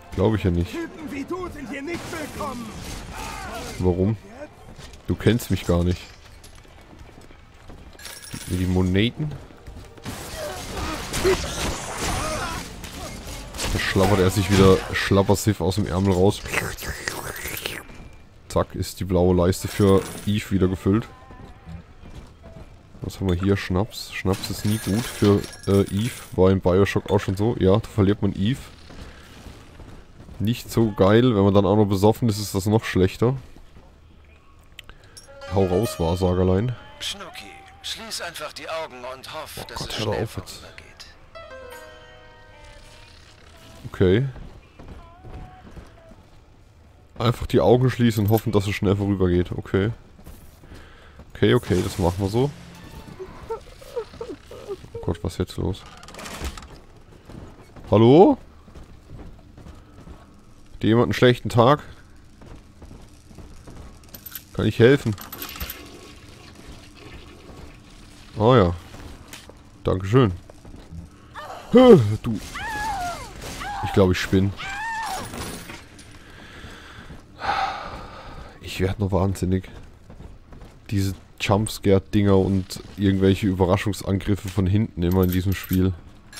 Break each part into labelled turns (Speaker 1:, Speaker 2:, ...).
Speaker 1: Glaube ich ja nicht.
Speaker 2: Typen wie du sind hier nicht willkommen.
Speaker 1: Warum? Du kennst mich gar nicht. Gib mir die Moneten. Da schlappert er sich wieder Schlappersiff aus dem Ärmel raus. Zack, ist die blaue Leiste für Eve wieder gefüllt. Was haben wir hier? Schnaps. Schnaps ist nie gut für Eve. War in Bioshock auch schon so. Ja, da verliert man Eve. Nicht so geil. Wenn man dann auch noch besoffen ist, ist das noch schlechter. Hau raus, Wahrsagerlein.
Speaker 3: Schnucki, schließ einfach die Augen und hoff,
Speaker 1: Oh
Speaker 3: dass
Speaker 1: Gott,
Speaker 3: es
Speaker 1: hör doch
Speaker 3: schnell
Speaker 1: auf jetzt.
Speaker 3: vorübergeht.
Speaker 1: Okay. Einfach die Augen schließen und hoffen, dass es schnell vorübergeht. Okay. Okay, das machen wir so. Oh Gott, was ist jetzt los? Hallo? Hat jemand einen schlechten Tag? Kann ich helfen? Oh ja. Dankeschön. Du. Ich glaube, ich spinne. Ich werde nur wahnsinnig. Diese Jumpscare-Dinger und irgendwelche Überraschungsangriffe von hinten immer in diesem Spiel.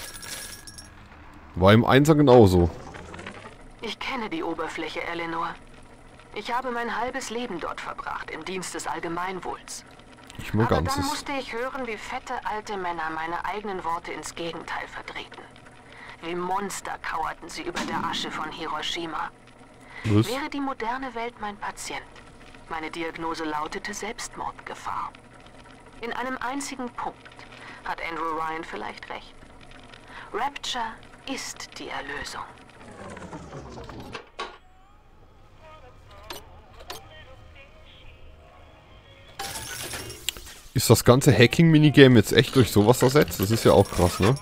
Speaker 1: War im Einser genauso.
Speaker 4: Ich kenne die Oberfläche, Eleanor. Ich habe mein halbes Leben dort verbracht, im Dienst des Allgemeinwohls.
Speaker 1: Ich mein
Speaker 4: Aber dann
Speaker 1: Ganzes.
Speaker 4: musste ich hören, wie fette alte Männer meine eigenen Worte ins Gegenteil verdrehten. Wie Monster kauerten sie über der Asche von Hiroshima.
Speaker 1: Was?
Speaker 4: Wäre die moderne Welt mein Patient? Meine Diagnose lautete Selbstmordgefahr. In einem einzigen Punkt hat Andrew Ryan vielleicht recht. Rapture ist die Erlösung.
Speaker 1: Ist das ganze Hacking-Minigame jetzt echt durch sowas ersetzt? Das ist ja auch krass, ne?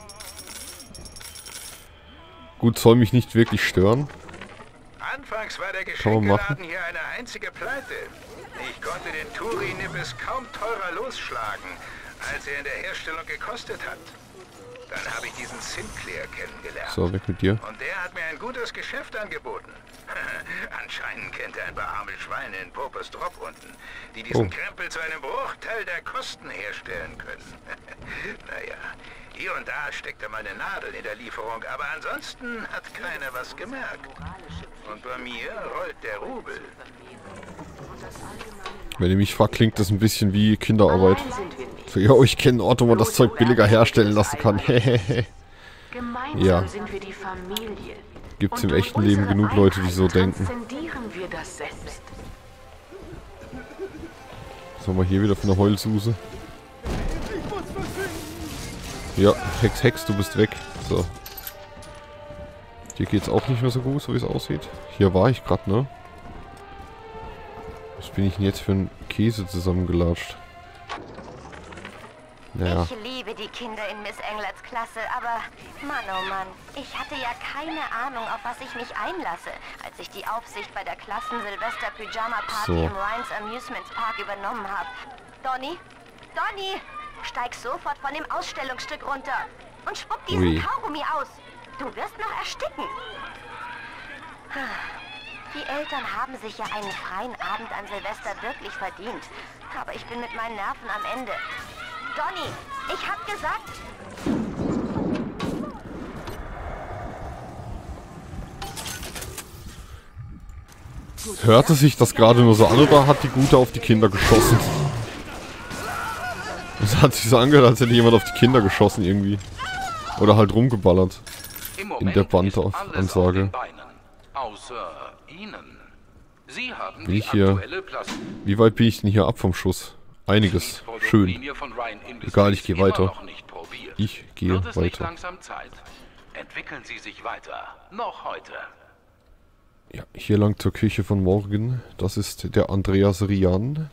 Speaker 1: Gut, soll mich nicht wirklich stören.
Speaker 5: Anfangs war der
Speaker 1: Kann man machen.
Speaker 5: Geschenkeladen hier eine einzige Pleite. Ich konnte den Turi-Nippes kaum teurer losschlagen, als er in der Herstellung gekostet hat. Dann habe ich diesen Sinclair kennengelernt.
Speaker 1: So, weg mit dir.
Speaker 5: Und der hat mir ein gutes Geschäft angeboten. Anscheinend kennt er ein paar arme Schweine in Popers Drop unten, die diesen Krempel zu einem Bruchteil der Kosten herstellen können. Naja, hier und da steckte mal eine Nadel in der Lieferung, aber ansonsten hat keiner was gemerkt. Und bei mir rollt der Rubel.
Speaker 1: Wenn ihr mich fragt, klingt das ein bisschen wie Kinderarbeit. So, ja, ich kenne einen Ort, wo man das Zeug billiger herstellen lassen kann.
Speaker 4: Gemeinsam
Speaker 1: Ja.
Speaker 4: sind wir die Familie.
Speaker 1: Gibt's
Speaker 4: Und
Speaker 1: im
Speaker 4: durch
Speaker 1: echten Leben
Speaker 4: unsere
Speaker 1: genug Leute, die so
Speaker 4: Einheit
Speaker 1: denken.
Speaker 4: transzendieren wir das Selbst.
Speaker 1: Was haben wir hier wieder für eine Heulsuse? Ja, Hex, du bist weg. So. Hier geht's auch nicht mehr so gut, so wie es aussieht. Hier war ich gerade, ne? Was bin ich denn jetzt für ein Käse zusammengelatscht? Naja.
Speaker 6: Ich liebe die Kinder in Miss Englerts Klasse, aber Mann, oh Mann, ich hatte ja keine Ahnung, auf was ich mich einlasse, als ich die Aufsicht bei der Klassen-Silvester-Pyjama-Party
Speaker 1: So.
Speaker 6: im Ryans Amusement Park übernommen habe. Donny, steig sofort von dem Ausstellungsstück runter und spuck diesen
Speaker 1: Ui.
Speaker 6: Kaugummi aus. Du wirst noch ersticken. Die Eltern haben sich ja einen freien Abend an Silvester wirklich verdient, aber ich bin mit meinen Nerven am Ende. Donny, ich hab gesagt...
Speaker 1: Hörte sich das gerade nur so an oder hat die Gute auf die Kinder geschossen? Es hat sich so angehört, als hätte jemand auf die Kinder geschossen irgendwie. Oder halt rumgeballert. In der Bandansage.
Speaker 7: Außer Ihnen. Sie haben
Speaker 1: Bin
Speaker 7: die
Speaker 1: ich hier?
Speaker 7: aktuelle Plastik.
Speaker 1: Wie weit bin ich denn hier ab vom Schuss? Einiges. Schön.
Speaker 7: Linie von Ryan Industries
Speaker 1: Egal, ich gehe
Speaker 7: immer
Speaker 1: weiter.
Speaker 7: noch nicht probiert.
Speaker 1: Ich gehe
Speaker 7: Wird es nicht
Speaker 1: weiter.
Speaker 7: langsam Zeit? Entwickeln Sie sich weiter. Noch heute.
Speaker 1: Ja, hier lang zur Küche von morgen. Das ist der Andreas Rian.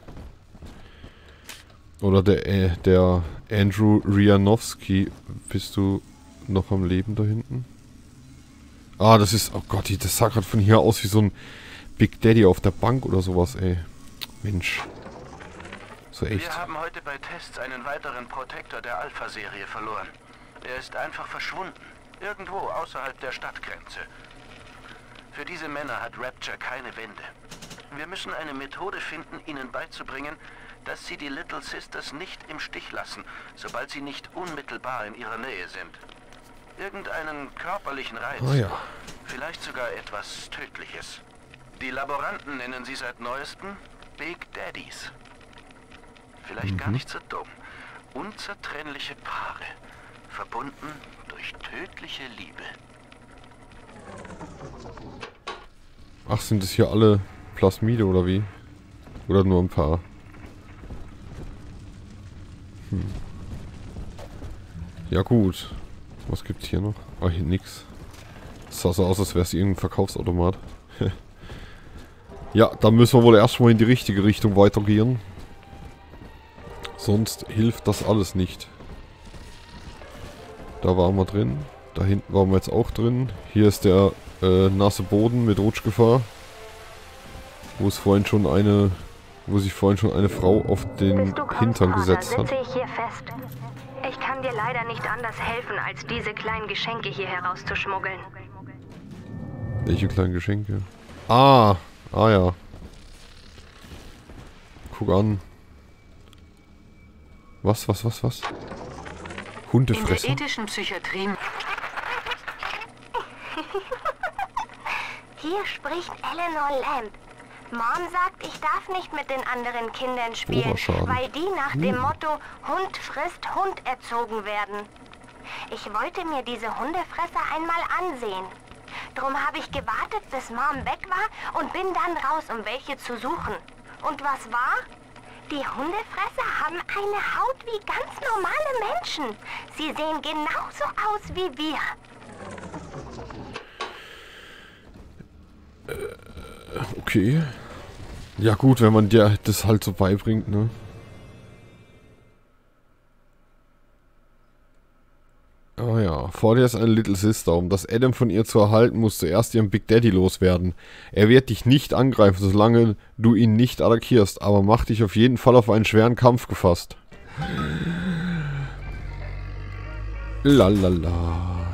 Speaker 1: Oder der Andrew Rianowski. Bist du noch am Leben da hinten? Ah, das ist... Oh Gott, das sah gerade von hier aus wie so ein Big Daddy auf der Bank oder sowas, ey. Mensch. So echt.
Speaker 8: Wir haben heute bei Tests einen weiteren Protector der Alpha-Serie verloren. Er ist einfach verschwunden. Irgendwo außerhalb der Stadtgrenze. Für diese Männer hat Rapture keine Wände. Wir müssen eine Methode finden, ihnen beizubringen, dass sie die Little Sisters nicht im Stich lassen, sobald sie nicht unmittelbar in ihrer Nähe sind. Irgendeinen körperlichen Reiz.
Speaker 1: Ah ja.
Speaker 8: Vielleicht sogar etwas Tödliches. Die Laboranten nennen sie seit neuestem Big Daddies. Vielleicht gar nicht so dumm. Unzertrennliche Paare, verbunden durch tödliche Liebe.
Speaker 1: Ach, sind das hier alle Plasmide oder wie? Oder nur ein paar? Ja gut. Was gibt's hier noch? Ah, hier nix. Das sah so aus, als wäre es irgendein Verkaufsautomat. Ja, dann müssen wir wohl erstmal in die richtige Richtung weitergehen. Sonst hilft das alles nicht. Da waren wir drin. Da hinten waren wir jetzt auch drin. Hier ist der nasse Boden mit Rutschgefahr. Wo sich vorhin schon eine Frau auf den Hintern gesetzt hat.
Speaker 6: Ich hier fest. Ich kann dir leider nicht anders helfen, als diese kleinen Geschenke hier herauszuschmuggeln.
Speaker 1: Welche kleinen Geschenke? Ah ja. Guck an. Was? Hundefresser?
Speaker 4: In der ethischen Psychiatrie.
Speaker 6: Hier spricht Eleanor Lamb. Mom sagt, ich darf nicht mit den anderen Kindern spielen, weil die nach dem Motto Hund frisst Hund erzogen werden. Ich wollte mir diese Hundefresser einmal ansehen. Drum habe ich gewartet, bis Mom weg war und bin dann raus, um welche zu suchen. Und was war? Die Hundefresser haben eine Haut wie ganz normale Menschen. Sie sehen genauso aus wie wir.
Speaker 1: Okay. Ja gut, wenn man dir das halt so beibringt, ne? Ah ja, vor dir ist eine Little Sister. Um das Adam von ihr zu erhalten, musst du erst ihren Big Daddy loswerden. Er wird dich nicht angreifen, solange du ihn nicht attackierst, aber mach dich auf jeden Fall auf einen schweren Kampf gefasst. Lalala.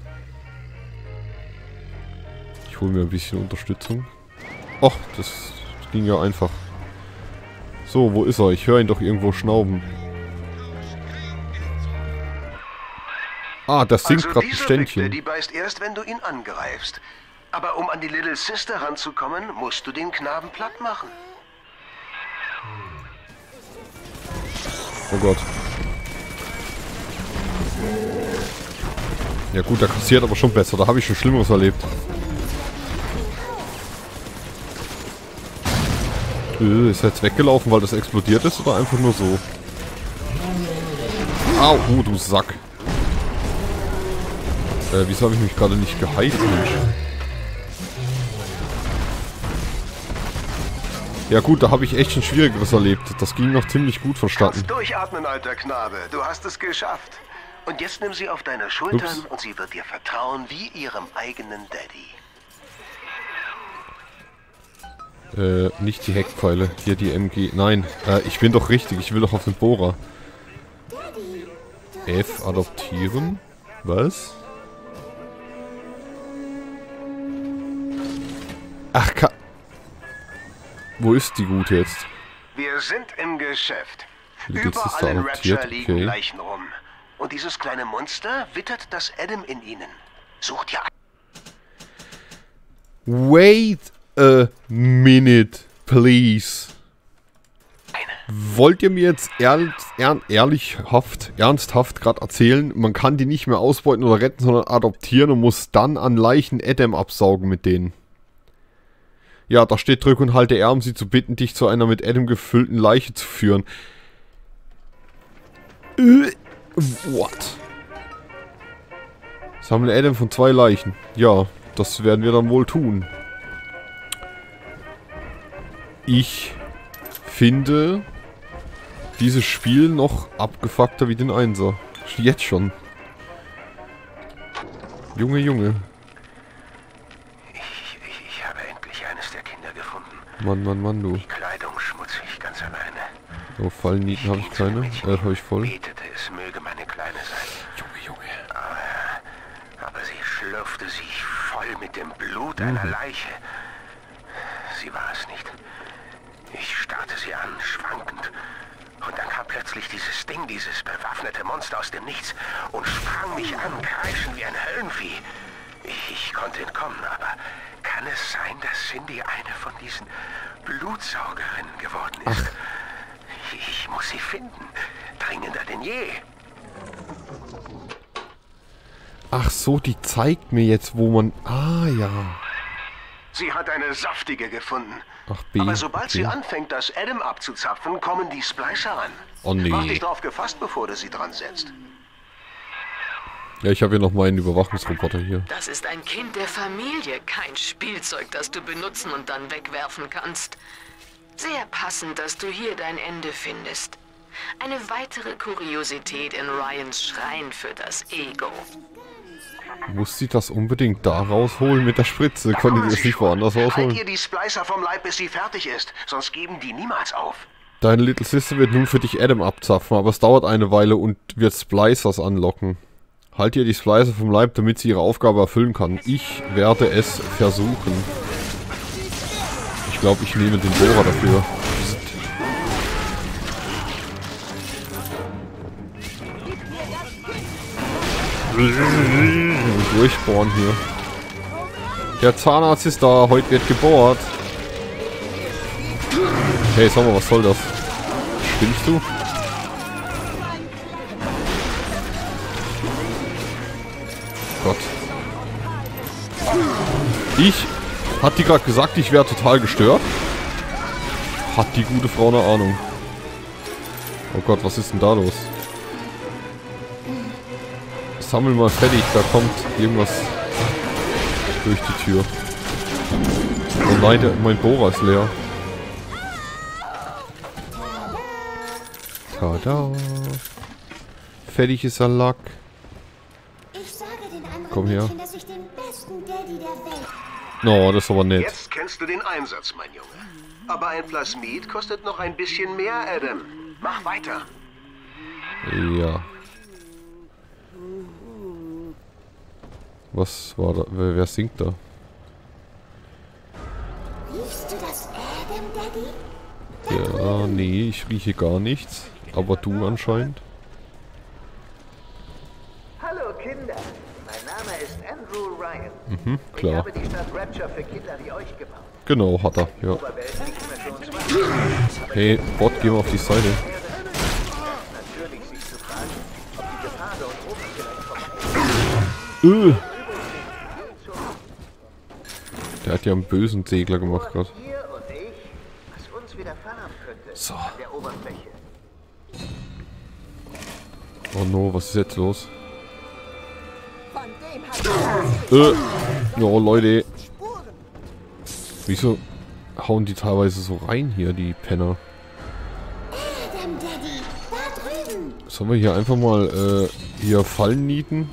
Speaker 1: Ich hole mir ein bisschen Unterstützung. Och, das ging ja einfach. So, wo ist er? Ich höre ihn doch irgendwo schnauben. Ah, das singt gerade ein Ständchen.
Speaker 9: Die beißt erst, wenn du ihn angreifst. Aber um an die Little Sister ranzukommen, musst du den Knaben platt machen.
Speaker 1: Oh Gott. Ja gut, der kassiert aber schon besser. Da habe ich schon Schlimmeres erlebt. Ist er jetzt weggelaufen, weil das explodiert ist oder einfach nur so? Au, du Sack. Wieso habe ich mich gerade nicht geheilt, Mensch? Ja gut, da habe ich echt schon Schwierigeres erlebt. Das ging noch ziemlich gut vonstatten.
Speaker 9: Kannst durchatmen, alter Knabe. Du hast es geschafft. Und jetzt nimm sie auf deine Schultern und sie wird dir vertrauen wie ihrem eigenen Daddy.
Speaker 1: Nicht die Heckpfeile. Hier die MG. Nein, ich bin doch richtig. Ich will doch auf den Bohrer. F, adoptieren. Was? Ach, wo ist die Gute jetzt?
Speaker 9: Wir sind im Geschäft.
Speaker 1: Little
Speaker 9: Überall
Speaker 1: Sister
Speaker 9: in
Speaker 1: adoptiert,
Speaker 9: Rapture liegen
Speaker 1: okay.
Speaker 9: Leichen rum. Und dieses kleine Monster wittert das Adam in ihnen. Sucht ihr
Speaker 1: Wait a minute, please. Wollt ihr mir jetzt ernsthaft gerade erzählen, man kann die nicht mehr ausbeuten oder retten, sondern adoptieren und muss dann an Leichen Adam absaugen mit denen? Ja, da steht, drück und halte R, um sie zu bitten, dich zu einer mit Adam gefüllten Leiche zu führen. What? Sammle Adam von 2 Leichen. Ja, das werden wir dann wohl tun. Ich finde dieses Spiel noch abgefuckter wie den 1er. Jetzt schon. Junge, Junge.
Speaker 9: Ich habe endlich eines der Kinder gefunden.
Speaker 1: Mann, du.
Speaker 9: Die Kleidung schmutzig, ganz alleine.
Speaker 1: Oh, Fallnieten habe ich keine. Habe ich voll.
Speaker 9: Betete, es möge meine Kleine sein.
Speaker 1: Junge.
Speaker 9: Aber sie schlürfte sich voll mit dem Blut einer Leiche. Sie war es nicht. Ich starrte sie an, schwankend. Und dann kam plötzlich dieses Ding, dieses bewaffnete Monster aus dem Nichts und sprang mich an, kreischend wie ein Höllenvieh. Ich konnte entkommen, aber kann es sein, dass Cindy eine von diesen Blutsaugerinnen geworden ist? Ich muss sie finden. Dringender denn je.
Speaker 1: Ach so, die zeigt mir jetzt, wo man... Ah, ja.
Speaker 9: Sie hat eine saftige gefunden.
Speaker 1: Ach, B.
Speaker 9: Aber sobald sie anfängt, das Adam abzuzapfen, kommen die Splicer ran.
Speaker 1: Oh, nee.
Speaker 9: Mach dich drauf gefasst, bevor du sie dran setzt.
Speaker 1: Ja, ich habe ja noch meinen Überwachungsroboter hier.
Speaker 4: Das ist ein Kind der Familie, kein Spielzeug, das du benutzen und dann wegwerfen kannst. Sehr passend, dass du hier dein Ende findest. Eine weitere Kuriosität in Ryans Schrein für das Ego.
Speaker 1: Muss sie das unbedingt da rausholen mit der Spritze? Konnte sie das nicht woanders rausholen?
Speaker 9: Halt ihr die Splicer vom Leib, bis sie fertig ist. Sonst geben die niemals auf.
Speaker 1: Deine Little Sister wird nun für dich Adam abzapfen, aber es dauert eine Weile und wird Splicers anlocken. Halt ihr die Splicer vom Leib, damit sie ihre Aufgabe erfüllen kann. Ich werde es versuchen. Ich glaube, ich nehme den Bohrer dafür. Durchbohren hier. Der Zahnarzt ist da, heute wird gebohrt. Hey, sag mal, was soll das? Spinnst du? Gott. Hat die gerade gesagt, ich wäre total gestört? Hat die gute Frau eine Ahnung? Oh Gott, was ist denn da los? Sammel mal fertig, da kommt irgendwas durch die Tür. Oh nein, mein Bohrer ist leer. Tada. Fertig ist der Lack. Komm her. Oh, das ist aber nett.
Speaker 9: Jetzt kennst du den Einsatz, mein Junge. Aber ein Plasmid kostet noch ein bisschen mehr, Adam. Mach weiter.
Speaker 1: Ja. Was war da? Wer singt da?
Speaker 6: Riechst du das Adam, Daddy?
Speaker 1: Ja, nee, ich rieche gar nichts. Aber du anscheinend.
Speaker 10: Hallo Kinder, mein Name ist Andrew Ryan.
Speaker 1: Mhm, klar.
Speaker 10: Ich habe die Stadt Rapture für Kinder wie euch gebaut.
Speaker 1: Genau, hat er, ja. Hey, Bot, geh mal auf die Seite.
Speaker 10: Natürlich sich zu fragen, ob die Gefahr dort oben vielleicht vorbei ist.
Speaker 1: Der hat ja einen bösen Segler gemacht gerade.
Speaker 10: Ihr und ich, was uns widerfahren könnte
Speaker 1: So.
Speaker 10: an der Oberfläche.
Speaker 1: Oh no, was ist jetzt los? Oh Leute. Wieso hauen die teilweise so rein hier, die Penner?
Speaker 6: Adam, Daddy, da drüben.
Speaker 1: Sollen wir hier einfach mal hier Fallen nieten?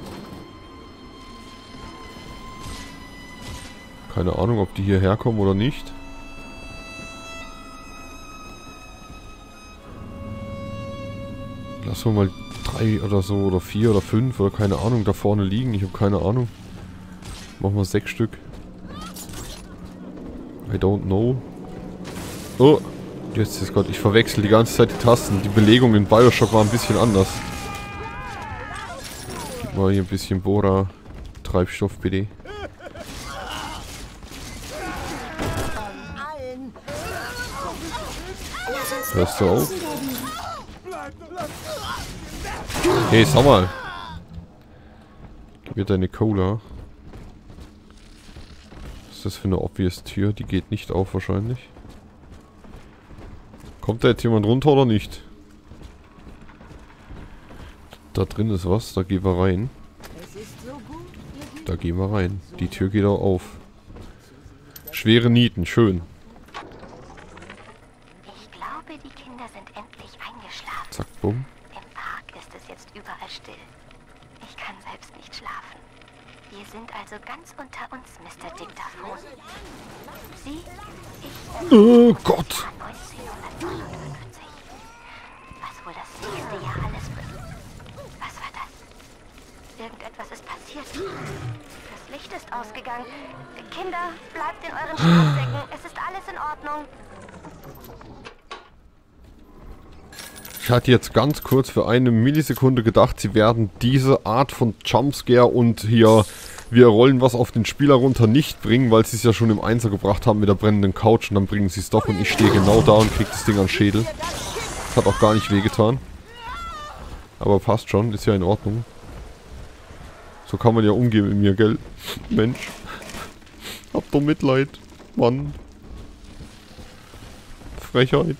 Speaker 1: Keine Ahnung, ob die hierher kommen oder nicht. Lassen wir mal 3 oder so oder 4 oder 5 oder keine Ahnung da vorne liegen. Ich habe keine Ahnung. Machen wir 6 Stück. I don't know. Oh, jetzt ist Gott, ich verwechsel die ganze Zeit die Tasten. Die Belegung in Bioshock war ein bisschen anders. Gib mal hier ein bisschen Bohrer. Treibstoff bitte. Hörst du auf? Hey, sag mal. Gib mir deine Cola. Was ist das für eine obvious Tür? Die geht nicht auf wahrscheinlich. Kommt da jetzt jemand runter oder nicht? Da drin ist was, da gehen wir rein. Da gehen wir rein. Die Tür geht auch auf. Schwere Nieten, schön.
Speaker 6: Ich glaube, die Kinder sind endlich eingeschlafen.
Speaker 1: Zack, bumm.
Speaker 6: Im Park ist es jetzt überall still. Ich kann selbst nicht schlafen. Wir sind also ganz unter uns, Mr. Diktaphon. Sie, ich...
Speaker 1: Oh Gott!
Speaker 6: 1959. Was wohl das nächste Jahr alles wird. Was war das? Irgendetwas ist passiert. Das Licht Licht ist ausgegangen. Kinder, bleibt in euren Schlafsäcken. Es ist alles in Ordnung.
Speaker 1: Ich hatte jetzt ganz kurz für eine Millisekunde gedacht, sie werden diese Art von Jumpscare und hier, wir rollen was auf den Spieler runter, nicht bringen, weil sie es ja schon im Einser gebracht haben mit der brennenden Couch und dann bringen sie es doch und ich stehe genau da und krieg das Ding an den Schädel. Das hat auch gar nicht wehgetan. Aber passt schon, ist ja in Ordnung. So kann man ja umgehen mit mir, gell? Mensch. Hab doch Mitleid. Mann. Frechheit.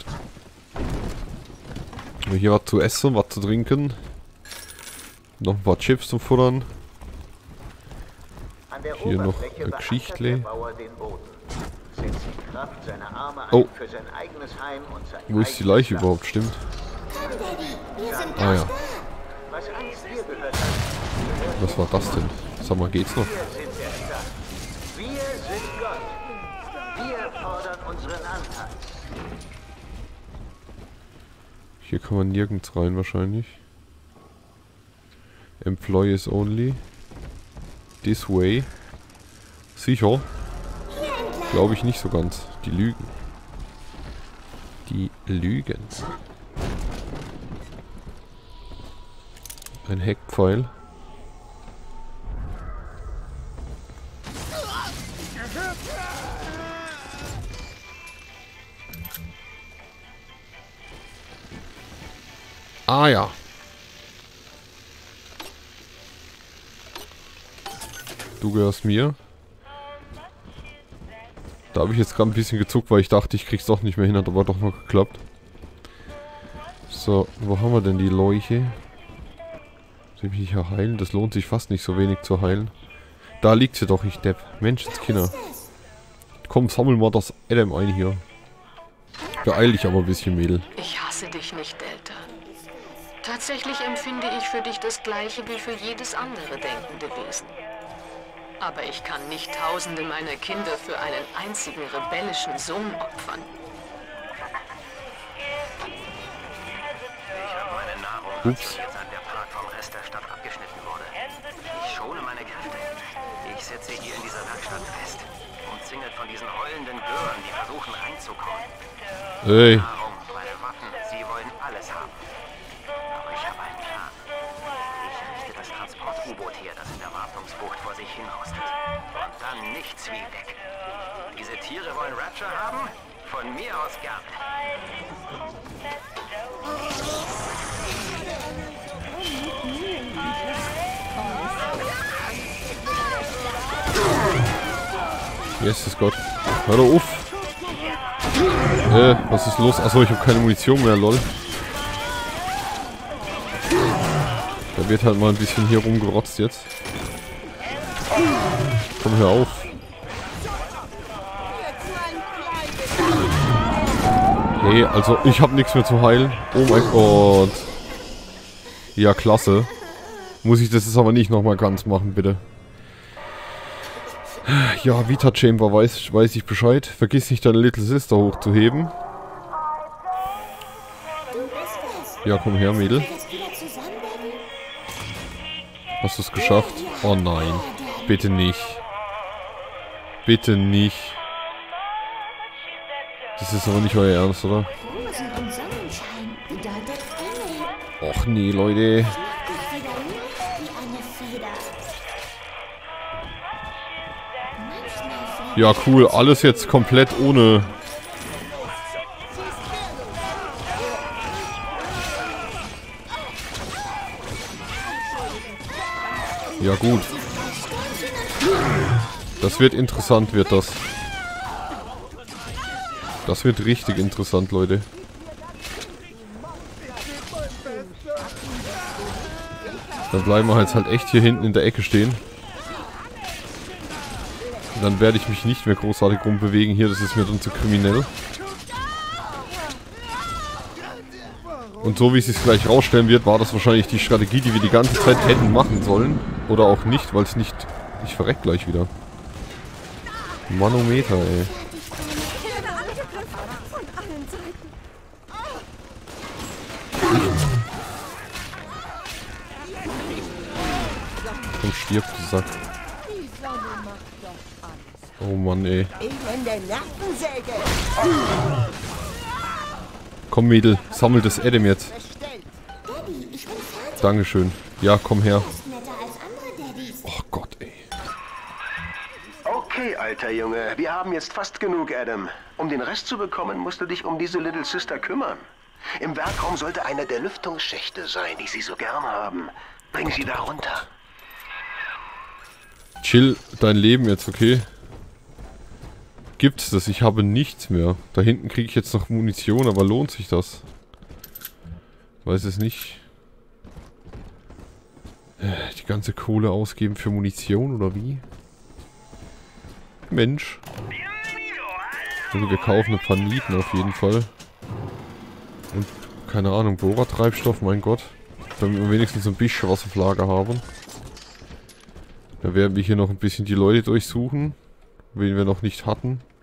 Speaker 1: Hier was zu essen, was zu trinken. Noch ein paar Chips zum Futtern. Hier noch ein Geschichtle. Oh. Wo ist die Leiche überhaupt? Stimmt. Ah ja. Was war das denn? Sag mal, geht's noch?
Speaker 10: Wir sind Gott. Wir fordern unseren Anteil.
Speaker 1: Hier kann man nirgends rein wahrscheinlich. Employees only. This way. Sicher? Glaube ich nicht so ganz. Die lügen. Die lügen. Ein Heckpfeil. Ah ja. Du gehörst mir. Da habe ich jetzt gerade ein bisschen gezuckt, weil ich dachte, ich krieg's doch nicht mehr hin, hat aber doch noch geklappt. So, wo haben wir denn die Leuche? Soll ich mich hier heilen? Das lohnt sich fast nicht so wenig zu heilen. Da liegt sie doch, ich Depp. Menschenskinder. Komm, sammel mal das Adam ein hier. Beeil dich aber ein bisschen, Mädel.
Speaker 4: Ich hasse dich nicht, Delta. Tatsächlich empfinde ich für dich das Gleiche wie für jedes andere denkende Wesen. Aber ich kann nicht Tausende meiner Kinder für einen einzigen rebellischen Sohn opfern.
Speaker 8: Ich habe meine Nahrung rationiert, seit der Part vom Rest der Stadt abgeschnitten wurde. Ich schone meine Kräfte. Ich sitze hier in dieser Werkstatt fest, umzingelt von diesen heulenden Gören, die versuchen reinzukommen.
Speaker 1: Hey.
Speaker 8: Nahrung, meine Waffen, sie wollen alles haben. Aber ich habe einen Plan. Ich richte das Transport-U-Boot her, das in der Wartungsbucht vor sich hinrostet. Und dann nichts wie weg. Diese Tiere wollen Rapture haben? Von mir aus gerne.
Speaker 1: Jesus Gott. Hör doch auf. Was ist los? Achso, ich habe keine Munition mehr, lol. Da wird halt mal ein bisschen hier rumgerotzt jetzt. Komm, hör auf. Hey, also ich habe nichts mehr zu heilen. Oh mein Gott. Ja, klasse. Muss ich das jetzt aber nicht nochmal ganz machen, bitte. Ja, Vita Chamber weiß ich Bescheid. Vergiss nicht, deine Little Sister hochzuheben. Ja, komm her, Mädel. Hast du es geschafft? Oh nein. Bitte nicht. Bitte nicht. Das ist aber nicht euer Ernst, oder? Och nee, Leute. Ja, cool. Alles jetzt komplett ohne... Ja, gut. Das wird interessant, wird das. Das wird richtig interessant, Leute. Dann bleiben wir jetzt halt echt hier hinten in der Ecke stehen. Und dann werde ich mich nicht mehr großartig rumbewegen hier, das ist mir dann zu kriminell. Und so wie es sich gleich rausstellen wird, war das wahrscheinlich die Strategie, die wir die ganze Zeit hätten machen sollen. Oder auch nicht, weil es nicht... Ich verreck gleich wieder. Manometer, ey. Komm, stirb, du Sack. Oh Mann, ey. Komm, Mädel, sammel das Adam jetzt. Dankeschön. Ja, komm her. Oh Gott, ey.
Speaker 9: Okay, alter Junge, wir haben jetzt fast genug, Adam. Um den Rest zu bekommen, musst du dich um diese Little Sister kümmern. Im Werkraum sollte einer der Lüftungsschächte sein, die sie so gern haben. Bring sie da runter.
Speaker 1: Chill dein Leben jetzt, okay? Gibt's das? Ich habe nichts mehr. Da hinten kriege ich jetzt noch Munition, aber lohnt sich das? Weiß es nicht. Die ganze Kohle ausgeben für Munition oder wie? Mensch. Also wir kaufen ein paar Nieten auf jeden Fall. Und keine Ahnung, Bohrertreibstoff, mein Gott. Damit wir wenigstens ein bisschen was auf Lager haben. Da werden wir hier noch ein bisschen die Leute durchsuchen, wen wir noch nicht hatten.